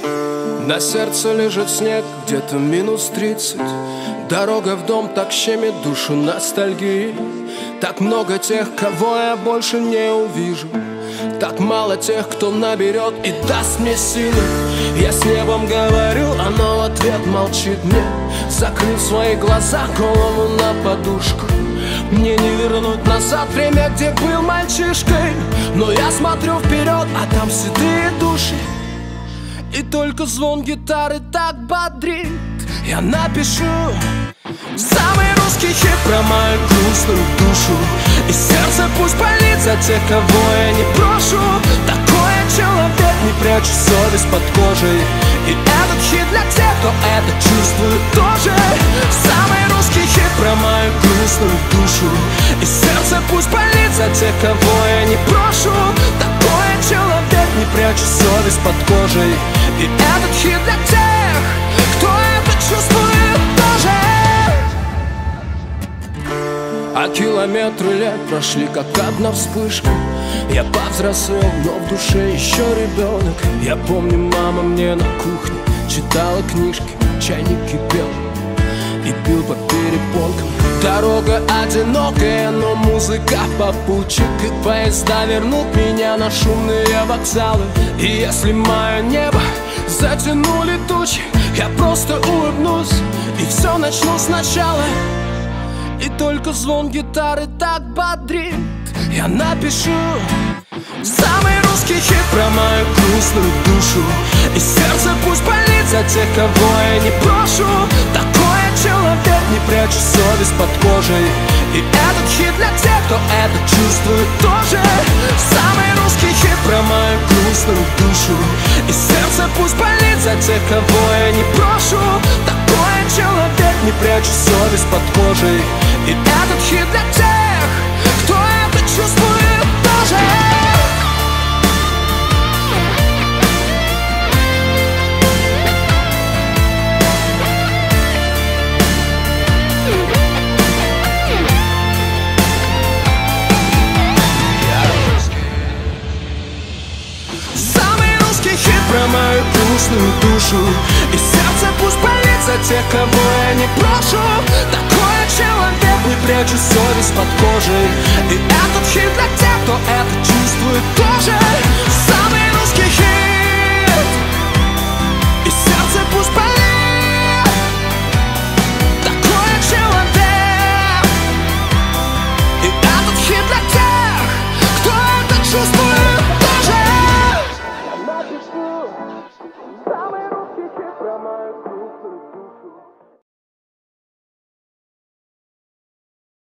На сердце лежит снег, где-то -30. Дорога в дом так щемит душу ностальгии. Так много тех, кого я больше не увижу. Так мало тех, кто наберет и даст мне силы. Я с небом говорю, оно в ответ молчит мне, закрыв свои глаза, голову на подушку. Мне не вернуть назад время, где был мальчишкой, но я смотрю вперед, а там седые души. И только звон гитары так бодрит. Я напишу самый русский хит про мою грустную душу. И сердце пусть болит за тех, кого я не брошу. Такой я человек, не прячу совесть под кожей. И этот хит для тех, кто это чувствует тоже. Самый русский хит про мою грустную душу. И сердце пусть болит за тех, кого я не брошу. Такой я человек, не прячу совесть под кожей. И этот хит для тех, кто это чувствует тоже. А километры лет прошли, как одна вспышка. Я повзрослел, но в душе еще ребенок. Я помню, мама мне на кухне читала книжки, чайник кипел и пил по перепонкам. Дорога одинокая, но музыка попутчик. И поезда вернут меня на шумные вокзалы. И если мое небо затянули тучи, я просто улыбнусь и все начну сначала. И только звон гитары так бодрит. Я напишу самый русский хит про мою грустную душу. И сердце пусть болит за тех, кого я не брошу. Такой я человек, не прячу совесть под кожей. И этот хит для тех, кто это чувствует тоже. Самый русский хит про мою грустную душу. И сердце пусть болит за тех, кого я не брошу. Такой я человек, не прячу совесть под кожей. И этот хит для тех, кто это чувствует тоже. Самый русский хит про мою грустную душу. И сердце пусть болит за тех, кого я не брошу. Такой я человек, не прячу совесть под кожей. И этот хит для тех, кто это чувствует тоже. Самый русский хит.